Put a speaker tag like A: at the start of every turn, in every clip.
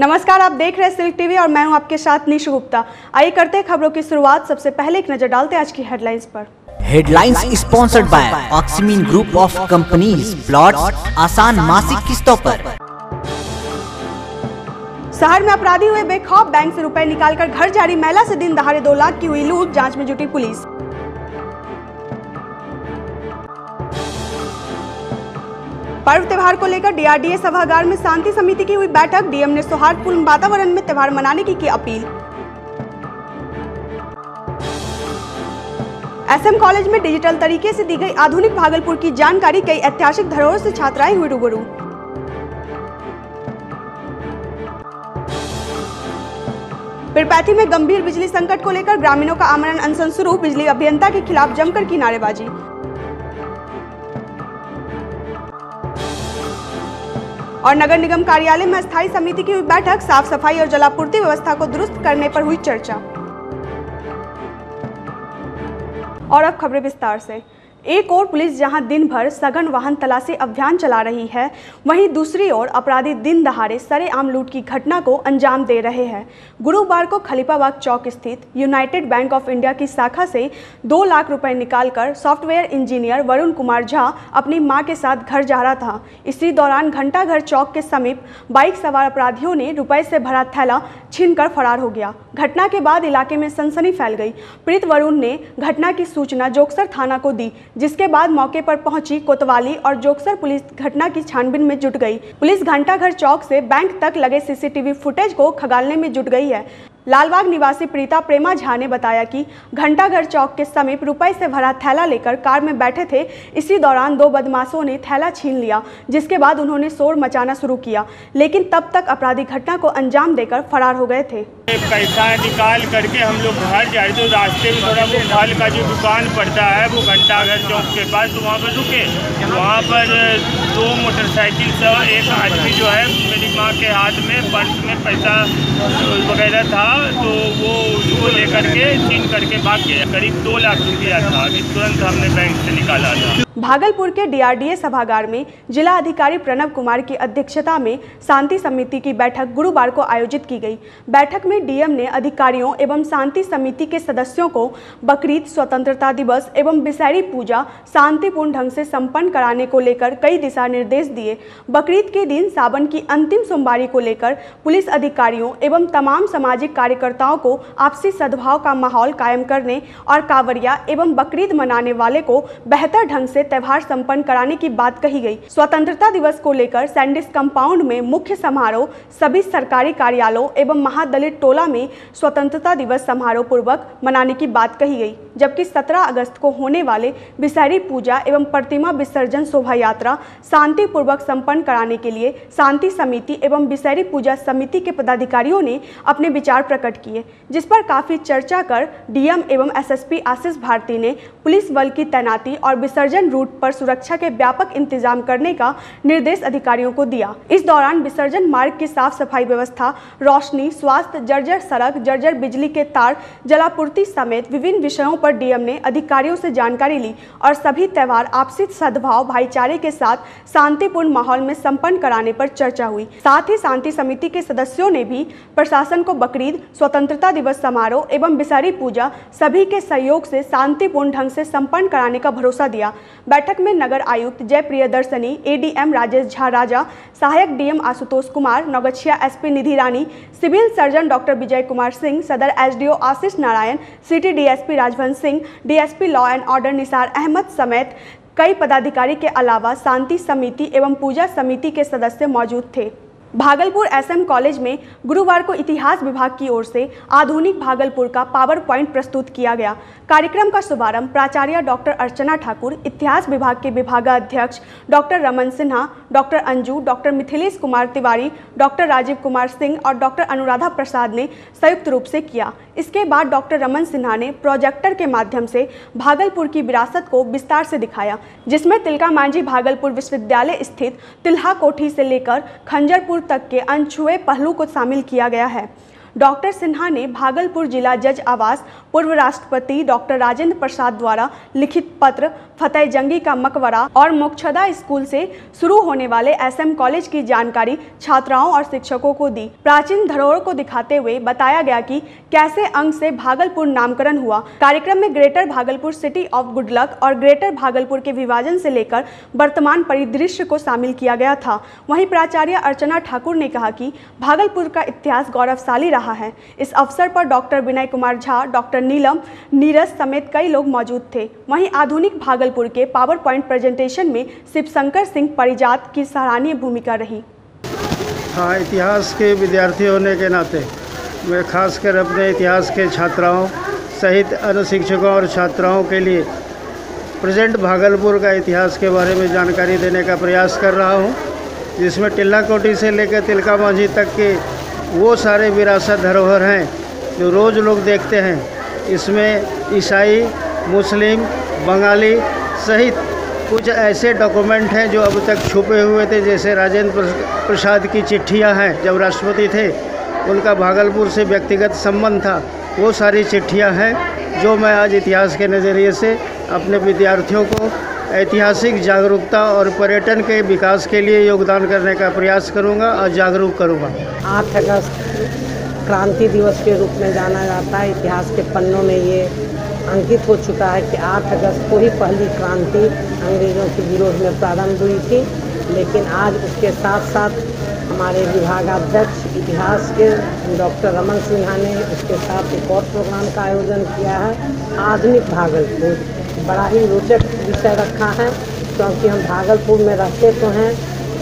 A: नमस्कार, आप देख रहे हैं सिल्क टीवी और मैं हूं आपके साथ निशु गुप्ता। आइए करते हैं खबरों की शुरुआत। सबसे पहले एक नजर डालते हैं आज की हेडलाइंस पर।
B: Headlines sponsored by Oxymeen group of companies. Plots आसान मासिक किस्तों पर।
A: शहर में अपराधी हुए बेखौफ, बैंक से रुपए निकालकर घर जा रही महिला से दिन दहाड़े 2 लाख की हुई लूट, जांच में जुटी पुलिस। पर्व त्योहार को लेकर डीआरडीए सभागार में शांति समिति की हुई बैठक। डीएम ने सौहार्दपूर्ण वातावरण में त्योहार मनाने की अपील। एसएम कॉलेज में डिजिटल तरीके से दी गई आधुनिक भागलपुर की जानकारी। कई ऐतिहासिक धरोहरों से छात्राएं हुई रूबरू। पीरपैंती में गंभीर बिजली संकट को लेकर ग्रामीणों का आमरण अनशन शुरू। बिजली अभियंता के खिलाफ जमकर की नारेबाजी। और नगर निगम कार्यालय में स्थायी समिति की हुई बैठक। साफ सफाई और जलापूर्ति व्यवस्था को दुरुस्त करने पर हुई चर्चा। और अब खबरें विस्तार से। एक ओर पुलिस जहां दिन भर सघन वाहन तलाशी अभियान चला रही है, वहीं दूसरी ओर अपराधी दिन दहाड़े सरेआम लूट की घटना को अंजाम दे रहे हैं। गुरुवार को खलीफाबाग चौक स्थित यूनाइटेड बैंक ऑफ इंडिया की शाखा से 2 लाख रुपए निकालकर सॉफ्टवेयर इंजीनियर वरुण कुमार झा अपनी मां के साथ घर जा रहा था। इसी दौरान घंटाघर चौक के समीप बाइक सवार अपराधियों ने रुपए से भरा थैला छीनकर फरार हो गया। घटना के बाद इलाके में सनसनी फैल गई। पीड़ित वरुण ने घटना की सूचना जोगसर थाना को दी, जिसके बाद मौके पर पहुंची कोतवाली और जोगसर पुलिस घटना की छानबीन में जुट गई। पुलिस घंटाघर चौक से बैंक तक लगे सीसीटीवी फुटेज को खंगालने में जुट गई है। लालबाग निवासी प्रीता प्रेमा झा ने बताया कि घंटाघर चौक के समीप रुपए से भरा थैला लेकर कार में बैठे थे। इसी दौरान 2 बदमाशों ने थैला छीन लिया, जिसके बाद उन्होंने शोर मचाना शुरू किया, लेकिन तब तक अपराधी घटना को अंजाम देकर फरार हो गए थे।
C: पैसा निकाल करके हम लोग घर जा रहे थे। रास्ते में थोड़ा वो फल का जो दुकान पड़ता है वो घंटाघर चौक के पास, तो वहाँ पर रुके। वहाँ पर 2 मोटरसाइकिल से एक आदमी जो है, मेरी माँ के हाथ में पर्स में पैसा वगैरह था, तो वो उसको लेकर के छीन करके भाग गया। करीब 2 लाख रुपया था। अभी तुरंत हमने बैंक से निकाला था।
A: भागलपुर के डीआरडीए सभागार में जिला अधिकारी प्रणव कुमार की अध्यक्षता में शांति समिति की बैठक गुरुवार को आयोजित की गई। बैठक में डीएम ने अधिकारियों एवं शांति समिति के सदस्यों को बकरीद, स्वतंत्रता दिवस एवं विषैरी पूजा शांतिपूर्ण ढंग से संपन्न कराने को लेकर कई दिशा निर्देश दिए। बकरीद के दिन सावन की अंतिम सोमवारी को लेकर पुलिस अधिकारियों एवं तमाम सामाजिक कार्यकर्ताओं को आपसी सद्भाव का माहौल कायम करने और कांवरिया एवं बकरीद मनाने वाले को बेहतर ढंग से त्योहार संपन्न कराने की बात कही गई। स्वतंत्रता दिवस को लेकर सैंडिस कंपाउंड में मुख्य समारोह, सभी सरकारी कार्यालयों एवं महादलित टोला में स्वतंत्रता दिवस समारोह पूर्वक मनाने की बात कही गई। जबकि 17 अगस्त को होने वाले विषैरी पूजा एवं प्रतिमा विसर्जन शोभा यात्रा शांतिपूर्वक संपन्न कराने के लिए शांति समिति एवं विषैरी पूजा समिति के पदाधिकारियों ने अपने विचार प्रकट किए, जिस पर काफी चर्चा कर डीएम एवं एसएसपी आशीष भारती ने पुलिस बल की तैनाती और विसर्जन रूट पर सुरक्षा के व्यापक इंतजाम करने का निर्देश अधिकारियों को दिया। इस दौरान विसर्जन मार्ग की साफ सफाई व्यवस्था, रोशनी, स्वास्थ्य, जर्जर सड़क, जर्जर बिजली के तार, जलापूर्ति समेत विभिन्न विषयों पर डीएम ने अधिकारियों से जानकारी ली और सभी त्योहार आपसी सद्भाव, भाईचारे के साथ शांतिपूर्ण माहौल में संपन्न कराने पर चर्चा हुई। साथ ही शांति समिति के सदस्यों ने भी प्रशासन को बकरीद, स्वतंत्रता दिवस समारोह एवं विषैरी पूजा सभी के सहयोग से शांतिपूर्ण ढंग से संपन्न कराने का भरोसा दिया। बैठक में नगर आयुक्त जय प्रियदर्शनी, एडीएम राजेश झा राजा, सहायक DM Ashutosh Kumar, Naugachhia SP Nidhi Rani, civil surgeon doctor Vijay Kumar Singh, सदर SDO Ashish Narayan, city DSP Rajvansh Singh, DSP law and order Nisar Ahmad समेत कई पदाधिकारी के अलावा शांति समिति एवं पूजा समिति के सदस्य मौजूद थे। भागलपुर एसएम कॉलेज में गुरुवार को इतिहास विभाग की ओर से आधुनिक भागलपुर का पावर पॉइंट प्रस्तुत किया गया। कार्यक्रम का शुभारंभ प्राचार्य डॉक्टर अर्चना ठाकुर, इतिहास विभाग के विभागाध्यक्ष doctor Raman Sinha, doctor Anju, doctor Mithilesh Kumar Tiwari, doctor Rajeev Kumar Singh और डॉक्टर अनुराधा प्रसाद ने संयुक्त रूप से किया। इसके बाद डॉक्टर रमन सिन्हा ने प्रोजेक्टर के माध्यम से भागलपुर की विरासत को विस्तार से दिखाया, जिसमें तिलका मांझी भागलपुर विश्वविद्यालय स्थित तिल्हा कोठी से लेकर खंजरपुर तक के अनछुए पहलू को शामिल किया गया है। डॉक्टर सिन्हा ने भागलपुर जिला जज आवास पूर्व राष्ट्रपति डॉक्टर राजेंद्र प्रसाद द्वारा लिखित पत्र, फतेह जंगी का मकबरा और मोक्षदा स्कूल से शुरू होने वाले SM कॉलेज की जानकारी छात्राओं और शिक्षकों को दी। प्राचीन धरोहर को दिखाते हुए बताया गया कि कैसे अंग से भागलपुर नामकरण हुआ। कार्यक्रम में greater Bhagalpur city of good luck और ग्रेटर भागलपुर के विभाजन से लेकर वर्तमान परिदृश्य को शामिल किया गया था। वहीं प्राचार्य अर्चना ठाकुर ने कहा कि भागलपुर का इतिहास गौरवशाली रहा है। इस अवसर पर डॉक्टर विनय कुमार झा, डॉक्टर नीलम नीरज समेत कई लोग मौजूद थे। वहीं आधुनिक भागलपुर के पावर पॉइंट प्रेजेंटेशन में शिवशंकर सिंह परिजात की सराहनीय भूमिका रही।
D: हाँ, इतिहास के विद्यार्थी होने के नाते मैं खासकर अपने इतिहास के छात्राओं सहित अन्य शिक्षकों और छात्राओं के लिए प्रेजेंट भागलपुर का इतिहास के बारे में जानकारी देने का प्रयास कर रहा हूँ, जिसमें टिल्ला कोठी से लेकर तिलका मांझी तक के वो सारे विरासत धरोहर हैं जो रोज़ लोग देखते हैं। इसमें ईसाई, मुस्लिम, बंगाली सहित कुछ ऐसे डॉक्यूमेंट हैं जो अब तक छुपे हुए थे, जैसे राजेंद्र प्रसाद की चिट्ठियां हैं, जब राष्ट्रपति थे उनका भागलपुर से व्यक्तिगत संबंध था। वो सारी चिट्ठियां हैं जो मैं आज इतिहास के नज़रिए से अपने विद्यार्थियों को ऐतिहासिक जागरूकता और पर्यटन के विकास के लिए योगदान करने का प्रयास करूंगा और जागरूक करूंगा।
E: 8 अगस्त क्रांति दिवस के रूप में जाना जाता है। इतिहास के पन्नों में ये अंकित हो चुका है कि 8 अगस्त को ही पहली क्रांति अंग्रेज़ों के विरोध में प्रारंभ हुई थी। लेकिन आज उसके साथ साथ हमारे विभागाध्यक्ष इतिहास के डॉक्टर रमन सिन्हा ने उसके साथ एक और प्रोग्राम का आयोजन किया है। आधुनिक भागलपुर बड़ा ही रोचक विषय रखा है, क्योंकि हम भागलपुर में रहते तो हैं।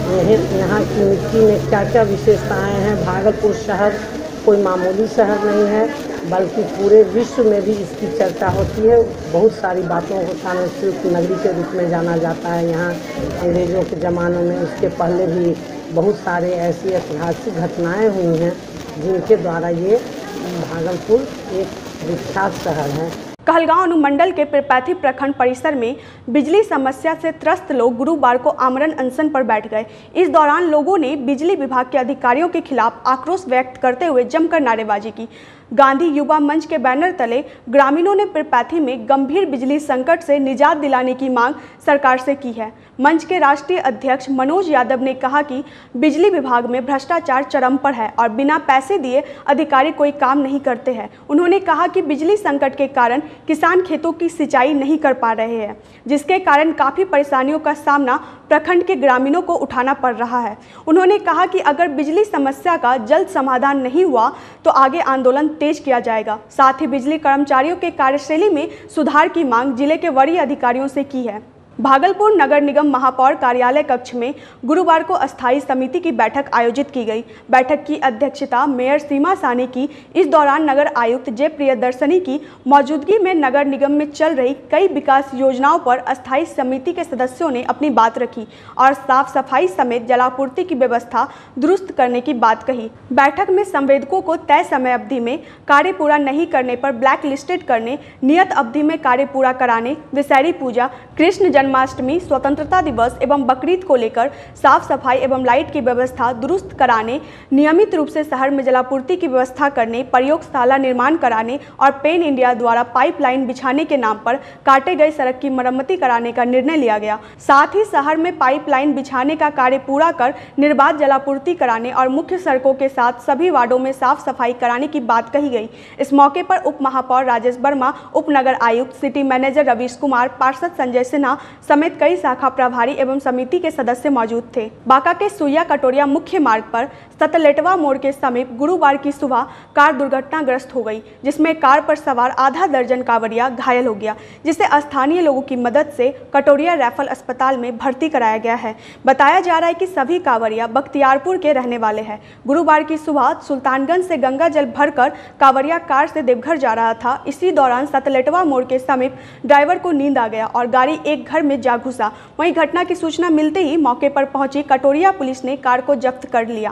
E: यहाँ की मिट्टी में क्या क्या विशेषताएँ हैं। भागलपुर शहर कोई मामूली शहर नहीं है, बल्कि पूरे विश्व में भी इसकी चर्चा होती है। बहुत सारी बातों को सांस्कृतिक नगरी के रूप में जाना जाता है। यहाँ अंग्रेज़ों के ज़मानों में, उसके पहले भी बहुत सारे ऐसी ऐतिहासिक घटनाएं हुई हैं जिनके द्वारा ये भागलपुर एक विख्यात शहर है।
A: कहलगांव अनुमंडल के पिरपैंती प्रखंड परिसर में बिजली समस्या से त्रस्त लोग गुरुवार को आमरण अनशन पर बैठ गए। इस दौरान लोगों ने बिजली विभाग के अधिकारियों के खिलाफ आक्रोश व्यक्त करते हुए जमकर नारेबाजी की। गांधी युवा मंच के बैनर तले ग्रामीणों ने पिरपैंती में गंभीर बिजली संकट से निजात दिलाने की मांग सरकार से की है। मंच के राष्ट्रीय अध्यक्ष मनोज यादव ने कहा कि बिजली विभाग में भ्रष्टाचार चरम पर है और बिना पैसे दिए अधिकारी कोई काम नहीं करते हैं। उन्होंने कहा कि बिजली संकट के कारण किसान खेतों की सिंचाई नहीं कर पा रहे हैं, जिसके कारण काफ़ी परेशानियों का सामना प्रखंड के ग्रामीणों को उठाना पड़ रहा है। उन्होंने कहा कि अगर बिजली समस्या का जल्द समाधान नहीं हुआ तो आगे आंदोलन तेज किया जाएगा। साथ ही बिजली कर्मचारियों के कार्यशैली में सुधार की मांग जिले के वरीय अधिकारियों से की है। भागलपुर नगर निगम महापौर कार्यालय कक्ष में गुरुवार को अस्थायी समिति की बैठक आयोजित की गई। बैठक की अध्यक्षता मेयर सीमा सानी की। इस दौरान नगर आयुक्त जे प्रियदर्शनी की मौजूदगी में नगर निगम में चल रही कई विकास योजनाओं पर अस्थायी समिति के सदस्यों ने अपनी बात रखी और साफ सफाई समेत जलापूर्ति की व्यवस्था दुरुस्त करने की बात कही। बैठक में संवेदकों को तय समय अवधि में कार्य पूरा नहीं करने पर ब्लैक लिस्टेड करने, नियत अवधि में कार्य पूरा कराने, विषैरी पूजा, कृष्ण जन्माष्टमी, स्वतंत्रता दिवस एवं बकरीद को लेकर साफ सफाई एवं लाइट की व्यवस्था दुरुस्त कराने, नियमित रूप से शहर में जलापूर्ति की व्यवस्था करने, प्रयोगशाला निर्माण कराने और पेन इंडिया द्वारा पाइपलाइन बिछाने के नाम पर काटे गए सड़क की मरम्मति कराने का निर्णय लिया गया। साथ ही शहर में पाइपलाइन बिछाने का कार्य पूरा कर निर्बाध जलापूर्ति कराने और मुख्य सड़कों के साथ सभी वार्डों में साफ सफाई कराने की बात कही गई। इस मौके पर उप महापौर राजेश वर्मा, उप नगर आयुक्त, सिटी मैनेजर रवीश कुमार, पार्षद संजय सिन्हा समेत कई शाखा प्रभारी एवं समिति के सदस्य मौजूद थे। बांका के सुइया कटोरिया मुख्य मार्ग पर सतलेटवा मोड़ के समीप गुरुवार की सुबह कार दुर्घटनाग्रस्त हो गई, जिसमें कार पर सवार आधा दर्जन कांवरिया घायल हो गया, जिसे स्थानीय लोगों की मदद से कटोरिया रैफल अस्पताल में भर्ती कराया गया है। बताया जा रहा है कि सभी कांवरिया बख्तियारपुर के रहने वाले हैं। गुरुवार की सुबह सुल्तानगंज से गंगा जल भरकर कांवरिया कार से देवघर जा रहा था। इसी दौरान सतलेटवा मोड़ के समीप ड्राइवर को नींद आ गया और गाड़ी एक घर में जा घुसा। वहीं घटना की सूचना मिलते ही मौके पर पहुंची कटोरिया पुलिस ने कार को जब्त कर लिया।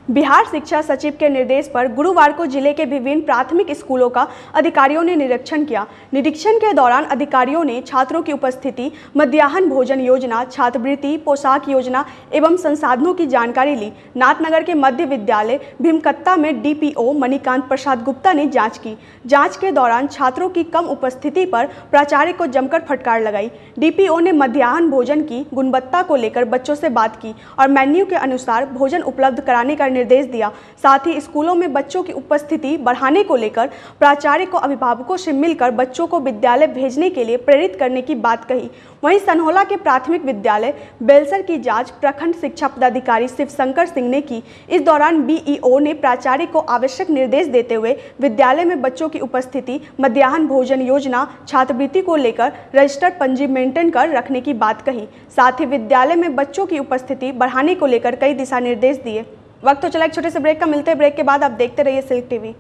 A: बिहार शिक्षा सचिव के निर्देश पर गुरुवार को जिले के विभिन्न प्राथमिक स्कूलों का अधिकारियों ने निरीक्षण किया। निरीक्षण के दौरान अधिकारियों ने छात्रों की उपस्थिति, मध्याह्न भोजन योजना, छात्रवृत्ति, पोशाक योजना एवं संसाधनों की जानकारी ली। नाथनगर के मध्य विद्यालय भीमकत्ता में डीपीओ मणिकांत प्रसाद गुप्ता ने जाँच की। जाँच के दौरान छात्रों की कम उपस्थिति पर प्राचार्य को जमकर फटकार लगाई। डीपीओ ने मध्याह्न भोजन की गुणवत्ता को लेकर बच्चों से बात की और मेन्यू के अनुसार भोजन उपलब्ध कराने का निर्देश दिया। साथ ही स्कूलों में बच्चों की उपस्थिति बढ़ाने को लेकर प्राचार्य को अभिभावकों से मिलकर बच्चों को विद्यालय भेजने के लिए प्रेरित करने की बात कही। वहीं सनहोला के प्राथमिक विद्यालय बेलसर की जांच प्रखंड शिक्षा पदाधिकारी शिवशंकर सिंह ने की। इस दौरान बीईओ ने प्राचार्य को आवश्यक निर्देश देते हुए विद्यालय में बच्चों की उपस्थिति, मध्याह्न भोजन योजना, छात्रवृत्ति को लेकर रजिस्टर्ड पंजी मेंटेन कर रखने की बात कही। साथ ही विद्यालय में बच्चों की उपस्थिति बढ़ाने को लेकर कई दिशा निर्देश दिए। वक्त तो चला एक छोटे से ब्रेक का, मिलते हैं ब्रेक के बाद। आप देखते रहिए Silk TV.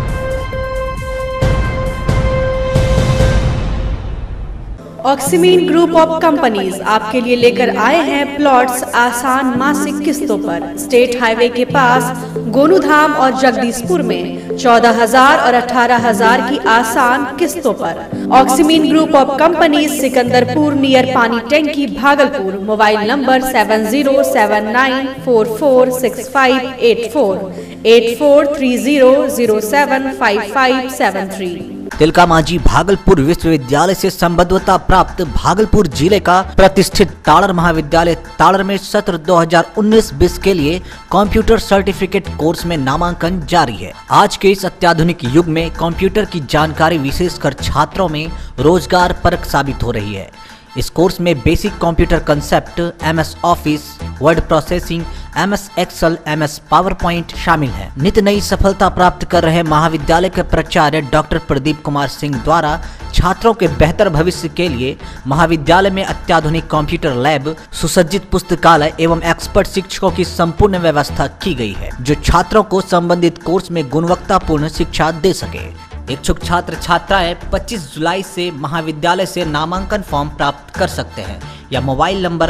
F: Oxymeen group of companies आपके लिए लेकर आए हैं प्लॉट्स आसान मासिक किस्तों पर। स्टेट हाईवे के पास गोनूधाम और जगदीशपुर में 14,000 और 18,000 की आसान किस्तों पर। Oxymeen group of companies, Sikandarpur near पानी टैंकी, भागलपुर। Mobile number 7079446584 8430075573।
B: तिलका मांझी भागलपुर विश्वविद्यालय से संबद्धता प्राप्त भागलपुर जिले का प्रतिष्ठित ताड़र महाविद्यालय ताड़र में सत्र 2019-20 के लिए कंप्यूटर सर्टिफिकेट कोर्स में नामांकन जारी है। आज के इस अत्याधुनिक युग में कंप्यूटर की जानकारी विशेषकर छात्रों में रोजगार परक साबित हो रही है। इस कोर्स में basic computer concept, MS office, word processing, MS Excel, MS PowerPoint शामिल है। नित नई सफलता प्राप्त कर रहे महाविद्यालय के प्राचार्य डॉक्टर प्रदीप कुमार सिंह द्वारा छात्रों के बेहतर भविष्य के लिए महाविद्यालय में अत्याधुनिक कंप्यूटर लैब, सुसज्जित पुस्तकालय एवं एक्सपर्ट शिक्षकों की संपूर्ण व्यवस्था की गई है, जो छात्रों को संबंधित कोर्स में गुणवत्तापूर्ण शिक्षा दे सके। इच्छुक छात्र छात्राएं 25 जुलाई से महाविद्यालय से नामांकन फॉर्म प्राप्त कर सकते हैं या मोबाइल नंबर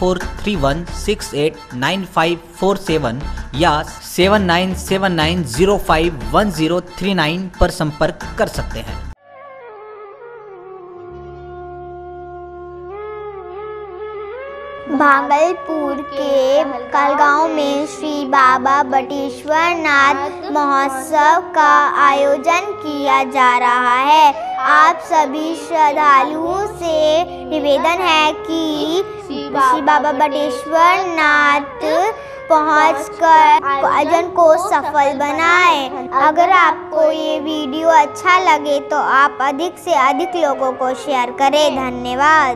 B: 9431689547 या 7979051039 पर संपर्क कर सकते हैं।
G: भागलपुर के कलगांव में श्री बाबा बटेश्वर नाथ महोत्सव का आयोजन किया जा रहा है। आप सभी श्रद्धालुओं से निवेदन है कि श्री बाबा बटेश्वर नाथ पहुंचकर आयोजन को सफल बनाएं। अगर आपको ये वीडियो अच्छा लगे तो आप अधिक से अधिक लोगों को शेयर करें। धन्यवाद।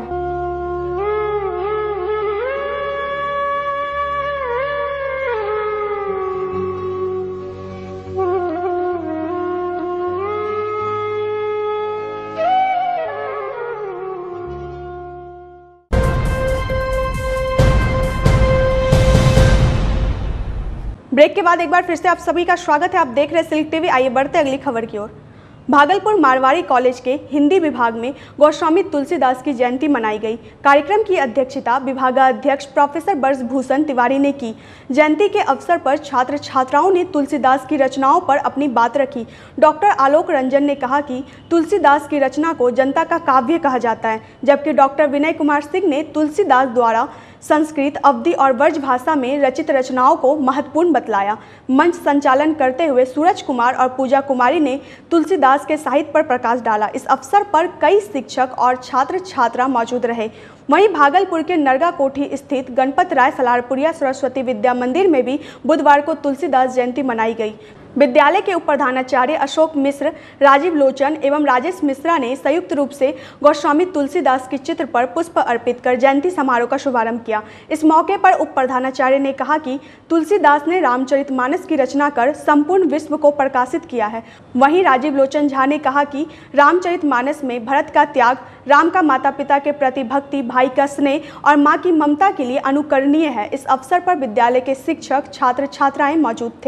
A: ब्रेक के बाद एक बार फिर से आप सभी का स्वागत है। आप देख रहे हैं सिल्क टीवी। आइए बढ़ते अगली खबर की ओर। भागलपुर मारवाड़ी कॉलेज के हिंदी विभाग में गोस्वामी तुलसीदास की जयंती मनाई गई। कार्यक्रम की अध्यक्षता विभागाध्यक्ष प्रोफेसर ब्रजभूषण तिवारी ने की। जयंती के अवसर पर छात्र छात्राओं ने तुलसीदास की रचनाओं पर अपनी बात रखी। डॉक्टर आलोक रंजन ने कहा कि तुलसीदास की रचना को जनता का काव्य कहा जाता है, जबकि डॉक्टर विनय कुमार सिंह ने तुलसीदास द्वारा संस्कृत, अवधी और ब्रज भाषा में रचित रचनाओं को महत्वपूर्ण बतलाया। मंच संचालन करते हुए सूरज कुमार और पूजा कुमारी ने तुलसीदास के साहित्य पर प्रकाश डाला। इस अवसर पर कई शिक्षक और छात्र छात्रा मौजूद रहे। वहीं भागलपुर के नरगा कोठी स्थित गणपत राय सलारपुरिया सरस्वती विद्या मंदिर में भी बुधवार को तुलसीदास जयंती मनाई गई। विद्यालय के उप प्रधानाचार्य अशोक मिश्र, राजीव लोचन एवं राजेश मिश्रा ने संयुक्त रूप से गोस्वामी तुलसीदास के चित्र पर पुष्प अर्पित कर जयंती समारोह का शुभारंभ किया। इस मौके पर उप प्रधानाचार्य ने कहा कि तुलसीदास ने रामचरितमानस की रचना कर संपूर्ण विश्व को प्रकाशित किया है। वहीं राजीव लोचन झा ने कहा कि रामचरितमानस में भरत का त्याग, राम का माता पिता के प्रति भक्ति, भाई का स्नेह और माँ की ममता के लिए अनुकरणीय है। इस अवसर पर विद्यालय के शिक्षक, छात्र छात्राएं मौजूद थे।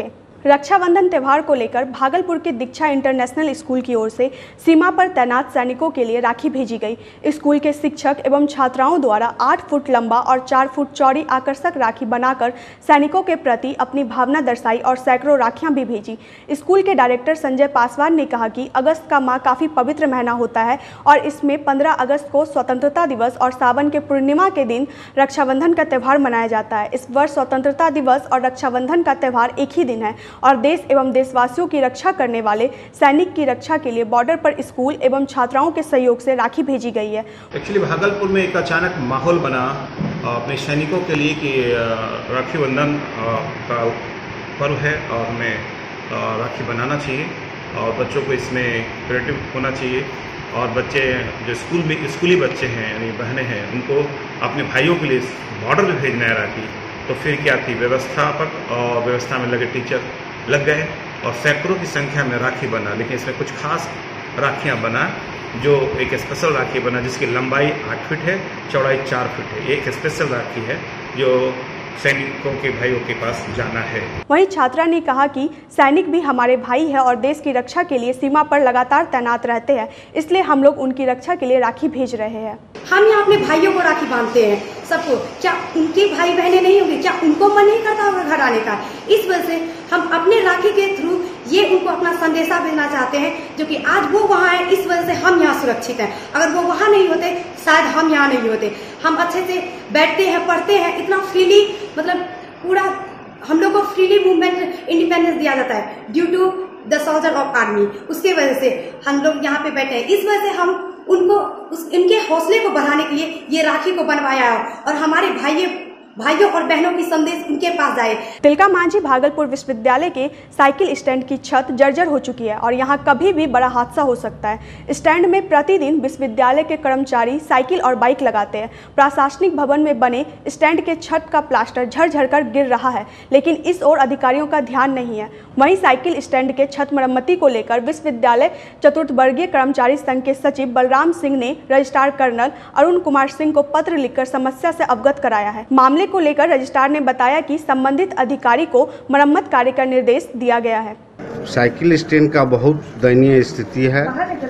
A: रक्षाबंधन त्यौहार को लेकर भागलपुर के दीक्षा इंटरनेशनल स्कूल की ओर से सीमा पर तैनात सैनिकों के लिए राखी भेजी गई। स्कूल के शिक्षक एवं छात्राओं द्वारा 8 फुट लंबा और 4 फुट चौड़ी आकर्षक राखी बनाकर सैनिकों के प्रति अपनी भावना दर्शाई और सैकड़ों राखियां भी भेजी। स्कूल के डायरेक्टर संजय पासवान ने कहा कि अगस्त का माह काफ़ी पवित्र महीना होता है और इसमें 15 अगस्त को स्वतंत्रता दिवस और सावन के पूर्णिमा के दिन रक्षाबंधन का त्यौहार मनाया जाता है। इस वर्ष स्वतंत्रता दिवस और रक्षाबंधन का त्यौहार एक ही दिन है और देश एवं देशवासियों की रक्षा करने वाले सैनिक की रक्षा के लिए बॉर्डर पर स्कूल एवं छात्राओं के सहयोग से राखी भेजी गई है।
H: एक्चुअली भागलपुर में एक अचानक माहौल बना अपने सैनिकों के लिए कि राखी बंधन का पर्व है और हमें राखी बनाना चाहिए और बच्चों को इसमें क्रिएटिव होना चाहिए और बच्चे जो स्कूली बच्चे हैं यानी बहनें हैं उनको अपने भाइयों के लिए बॉर्डर पर भेजना है राखी। तो फिर क्या थी, व्यवस्थापक और व्यवस्था में लगे टीचर लग गए और सैकड़ों की संख्या में राखी बना, लेकिन इसमें कुछ खास राखियां बना जो एक स्पेशल राखी बना जिसकी लंबाई 8 फीट है, चौड़ाई 4 फीट है। एक स्पेशल राखी है जो सैनिकों के भाइयों के पास जाना है।
A: वहीं छात्रा ने कहा कि सैनिक भी हमारे भाई है और देश की रक्षा के लिए सीमा पर लगातार तैनात रहते हैं, इसलिए हम लोग उनकी रक्षा के लिए राखी भेज रहे हैं।
I: हम यहाँ अपने भाइयों को राखी बांधते हैं सबको, क्या उनके भाई बहनें नहीं होंगे, क्या उनको मन नहीं करता होगा घर आने का? इस वजह से हम अपने राखी के थ्रू ये उनको अपना संदेशा भेजना चाहते हैं जो कि आज वो वहाँ है, इस वजह से हम यहाँ सुरक्षित हैं। अगर वो वहाँ नहीं होते शायद हम यहाँ नहीं होते। हम अच्छे से बैठते हैं, पढ़ते हैं, इतना फ्रीली, मतलब पूरा हम लोग को फ्रीली मूवमेंट इंडिपेंडेंस दिया जाता है due to the soldier of army. उसके वजह से हम लोग यहाँ पे बैठे हैं। इस वजह से हम उनको इनके हौसले को बढ़ाने के लिए ये राखी को बनवाया है और हमारे भाइयों और बहनों की संदेश उनके पास जाए।
A: तिलका मांझी भागलपुर विश्वविद्यालय के साइकिल स्टैंड की छत जर्जर हो चुकी है और यहां कभी भी बड़ा हादसा हो सकता है। स्टैंड में प्रतिदिन विश्वविद्यालय के कर्मचारी साइकिल और बाइक लगाते हैं। प्रशासनिक भवन में बने स्टैंड के छत का प्लास्टर झर कर गिर रहा है, लेकिन इस ओर अधिकारियों का ध्यान नहीं है। वहीं साइकिल स्टैंड के छत मरम्मति को लेकर विश्वविद्यालय चतुर्थ वर्गीय कर्मचारी संघ के सचिव बलराम सिंह ने रजिस्ट्रार कर्नल अरुण कुमार सिंह को पत्र लिखकर समस्या से अवगत कराया है। मामले को लेकर रजिस्ट्रार ने बताया कि संबंधित अधिकारी को मरम्मत कार्य का निर्देश दिया गया है।
J: साइकिल स्टैंड का बहुत दयनीय स्थिति है।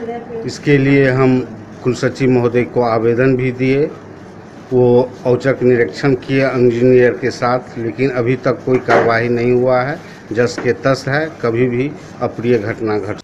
J: इसके लिए हम कुलसचिव महोदय को आवेदन भी दिए, वो औचक निरीक्षण किए इंजीनियर के साथ, लेकिन अभी तक कोई कार्रवाई नहीं हुआ है। जस के तस है, कभी भी अप्रिय घटना घट।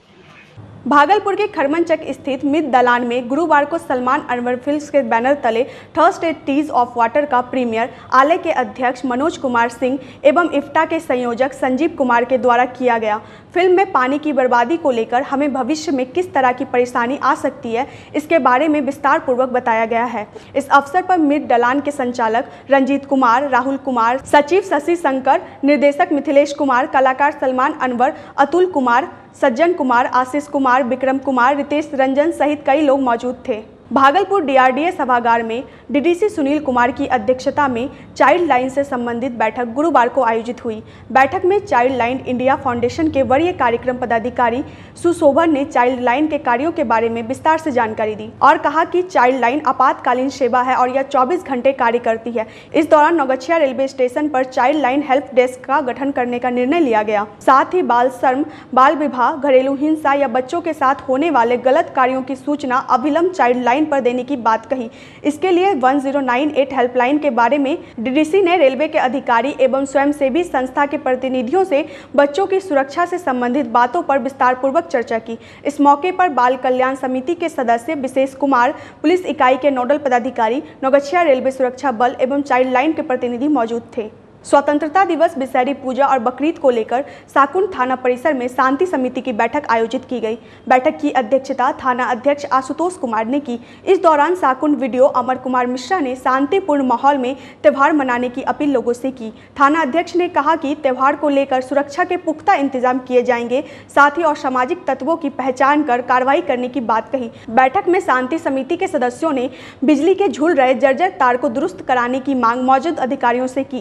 A: भागलपुर के खरमनचक स्थित मित दलान में गुरुवार को सलमान अनवर फिल्म्स के बैनर तले थर्सडे टीज ऑफ वाटर का प्रीमियर आलय के अध्यक्ष मनोज कुमार सिंह एवं इफ्टा के संयोजक संजीव कुमार के द्वारा किया गया। फिल्म में पानी की बर्बादी को लेकर हमें भविष्य में किस तरह की परेशानी आ सकती है, इसके बारे में विस्तार पूर्वक बताया गया है। इस अवसर पर मित दलान के संचालक रंजीत कुमार, राहुल कुमार, सचिव शशि शंकर, निर्देशक मिथिलेश कुमार, कलाकार सलमान अनवर, अतुल कुमार, सज्जन कुमार, आशीष कुमार, विक्रम कुमार, रितेश रंजन सहित कई लोग मौजूद थे। भागलपुर डीआरडीए सभागार में डीडीसी सुनील कुमार की अध्यक्षता में चाइल्ड लाइन से संबंधित बैठक गुरुवार को आयोजित हुई। बैठक में चाइल्ड लाइन इंडिया फाउंडेशन के वरीय कार्यक्रम पदाधिकारी सुशोभन ने चाइल्ड लाइन के कार्यों के बारे में विस्तार से जानकारी दी और कहा कि चाइल्ड लाइन आपातकालीन सेवा है और यह 24 घंटे कार्य करती है। इस दौरान नौगछिया रेलवे स्टेशन पर चाइल्ड लाइन हेल्प डेस्क का गठन करने का निर्णय लिया गया। साथ ही बाल श्रम, बाल विवाह, घरेलू हिंसा या बच्चों के साथ होने वाले गलत कार्यों की सूचना अविलंब चाइल्ड लाइन पर देने की बात कही। इसके लिए 1098 हेल्पलाइन के बारे में डीडीसी ने रेलवे के अधिकारी एवं स्वयंसेवी संस्था के प्रतिनिधियों से बच्चों की सुरक्षा से संबंधित बातों पर विस्तार पूर्वक चर्चा की। इस मौके पर बाल कल्याण समिति के सदस्य विशेष कुमार, पुलिस इकाई के नोडल पदाधिकारी, नौगछिया रेलवे सुरक्षा बल एवं चाइल्ड लाइन के प्रतिनिधि मौजूद थे। स्वतंत्रता दिवस, विषहरी पूजा और बकरीद को लेकर साकुंड थाना परिसर में शांति समिति की बैठक आयोजित की गई। बैठक की अध्यक्षता थाना अध्यक्ष आशुतोष कुमार ने की। इस दौरान साकुंड वीडियो अमर कुमार मिश्रा ने शांतिपूर्ण माहौल में त्यौहार मनाने की अपील लोगों से की। थाना अध्यक्ष ने कहा कि त्यौहार को लेकर सुरक्षा के पुख्ता इंतजाम किए जाएंगे, साथ ही और सामाजिक तत्वों की पहचान कर कार्रवाई करने की बात कही। बैठक में शांति समिति के सदस्यों ने बिजली के झूल रहे जर्जर तार को दुरुस्त कराने की मांग मौजूद अधिकारियों से की। इस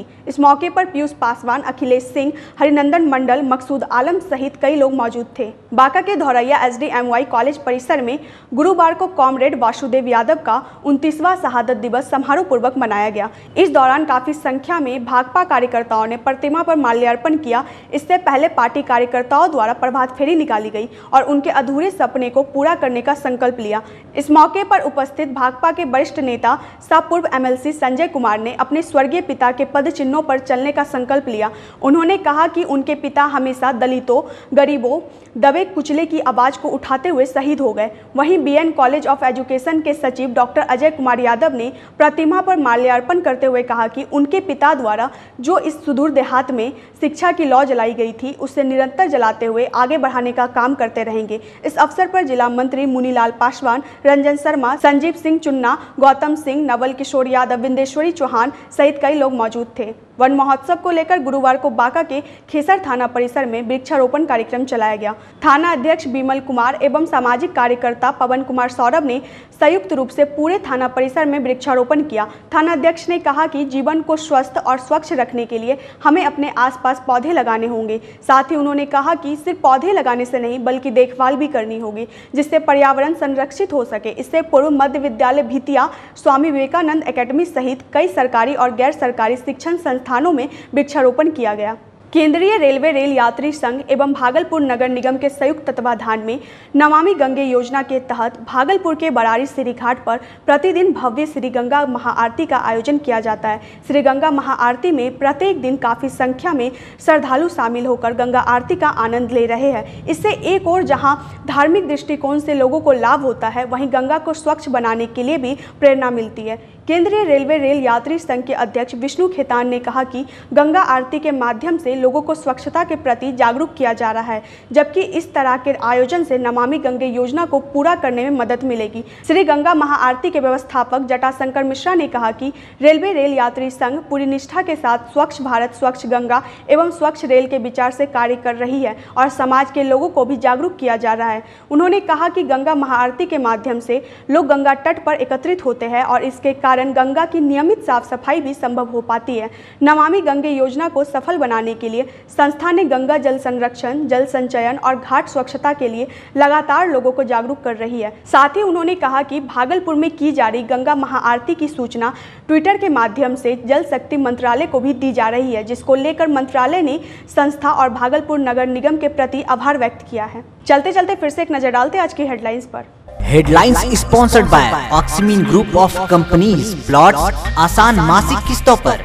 A: मौके पर पीयूष पासवान, अखिलेश सिंह, हरिनंदन मंडल, मकसूद आलम सहित कई लोग मौजूद थे। बांका के धौरैया SDMY कॉलेज परिसर में गुरुवार को कॉमरेड वासुदेव यादव का 29वां शहादत दिवस समारोह पूर्वक मनाया गया। इस दौरान काफी संख्या में भाकपा कार्यकर्ताओं ने प्रतिमा पर माल्यार्पण किया। इससे पहले पार्टी कार्यकर्ताओं द्वारा प्रभात फेरी निकाली गई और उनके अधूरे सपने को पूरा करने का संकल्प लिया। इस मौके पर उपस्थित भाकपा के वरिष्ठ नेता सह पूर्व MLC संजय कुमार ने अपने स्वर्गीय पिता के पद चिन्हों पर चलने का संकल्प लिया। उन्होंने कहा कि उनके पिता हमेशा दलितों, गरीबों, दबे कुचले की आवाज को उठाते हुए शहीद हो गए। वहीं BN कॉलेज ऑफ एजुकेशन के सचिव डॉक्टर अजय कुमार यादव ने प्रतिमा पर माल्यार्पण करते हुए कहा कि उनके पिता द्वारा जो इस सुदूर देहात में शिक्षा की लौ जलाई गई थी, उसे निरंतर जलाते हुए आगे बढ़ाने का काम करते रहेंगे। इस अवसर पर जिला मंत्री मुनीलाल पासवान, रंजन शर्मा, संजीव सिंह चुन्ना, गौतम सिंह, नवल किशोर यादव, बिंदेश्वरी चौहान सहित कई लोग मौजूद थे। वन महोत्सव को लेकर गुरुवार को बांका के खेसर थाना परिसर में वृक्षारोपण कार्यक्रम चलाया गया। थाना अध्यक्ष बिमल कुमार एवं सामाजिक कार्यकर्ता पवन कुमार सौरभ ने संयुक्त रूप से पूरे थाना परिसर में वृक्षारोपण किया। थाना अध्यक्ष ने कहा कि जीवन को स्वस्थ और स्वच्छ रखने के लिए हमें अपने आसपास पौधे लगाने होंगे। साथ ही उन्होंने कहा कि सिर्फ पौधे लगाने से नहीं बल्कि देखभाल भी करनी होगी, जिससे पर्यावरण संरक्षित हो सके। इससे पूर्व मध्य विद्यालय भितिया, स्वामी विवेकानंद एकेडमी सहित कई सरकारी और गैर सरकारी शिक्षण संस्थानों में वृक्षारोपण किया गया। केंद्रीय रेलवे रेल यात्री संघ एवं भागलपुर नगर निगम के संयुक्त तत्वाधान में नमामि गंगे योजना के तहत भागलपुर के बरारी श्री घाट पर प्रतिदिन भव्य श्री गंगा महाआरती का आयोजन किया जाता है। श्री गंगा महाआरती में प्रत्येक दिन काफी संख्या में श्रद्धालु शामिल होकर गंगा आरती का आनंद ले रहे हैं। इससे एक और जहां धार्मिक दृष्टिकोण से लोगों को लाभ होता है, वहीं गंगा को स्वच्छ बनाने के लिए भी प्रेरणा मिलती है। केंद्रीय रेलवे रेल यात्री संघ के अध्यक्ष विष्णु खेतान ने कहा कि गंगा आरती के माध्यम से लोगों को स्वच्छता के प्रति जागरूक किया जा रहा है, जबकि इस तरह के आयोजन से नमामि गंगे योजना को पूरा करने में मदद मिलेगी। श्री गंगा महाआरती के व्यवस्थापक जटाशंकर मिश्रा ने कहा कि रेलवे रेल यात्री संघ पूरी निष्ठा के साथ स्वच्छ भारत, स्वच्छ गंगा एवं स्वच्छ रेल के विचार से कार्य कर रही है और समाज के लोगों को भी जागरूक किया जा रहा है। उन्होंने कहा कि गंगा महाआरती के माध्यम से लोग गंगा तट पर एकत्रित होते हैं और इसके कारण गंगा की नियमित साफ सफाई भी संभव हो पाती है। नमामि गंगे योजना को सफल बनाने के लिए संस्था ने गंगा जल संरक्षण, जल संचयन और घाट स्वच्छता के लिए लगातार लोगों को जागरूक कर रही है। साथ ही उन्होंने कहा कि भागलपुर में की जा रही गंगा महाआरती की सूचना ट्विटर के माध्यम से जल शक्ति मंत्रालय को भी दी जा रही है, जिसको लेकर मंत्रालय ने संस्था और भागलपुर नगर निगम के प्रति आभार व्यक्त किया है। चलते चलते फिर से एक नजर डालते आज की हेडलाइंस पर।
B: Headlines sponsored by Oxymeen group of companies, plots आसान मासिक किस्तों पर।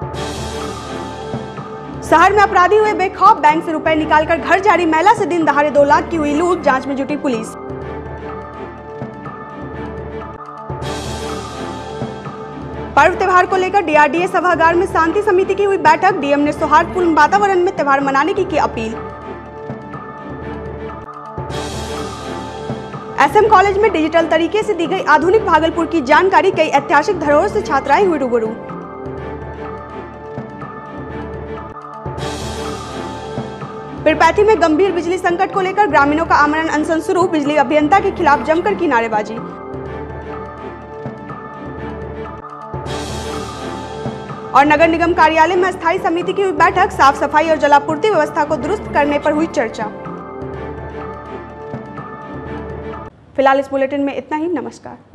A: शहर में अपराधी हुए बेखौफ, बैंक से रुपए निकालकर घर जा रही महिला से दिन दहाड़े 2 लाख की हुई लूट, जांच में जुटी पुलिस। पर्व त्योहार को लेकर DRDA सभागार में शांति समिति की हुई बैठक, DM ने सौहार्दपूर्ण वातावरण में त्योहार मनाने की अपील। SM कॉलेज में डिजिटल तरीके से दी गई आधुनिक भागलपुर की जानकारी, कई ऐतिहासिक धरोहर से छात्राएं हुई रूबरू। पीरपैंती में गंभीर बिजली संकट को लेकर ग्रामीणों का आमरण अनशन शुरू, बिजली अभियंता के खिलाफ जमकर की नारेबाजी। और नगर निगम कार्यालय में स्थायी समिति की हुई बैठक, साफ सफाई और जलापूर्ति व्यवस्था को दुरुस्त करने पर हुई चर्चा। फिलहाल इस बुलेटिन में इतना ही। नमस्कार।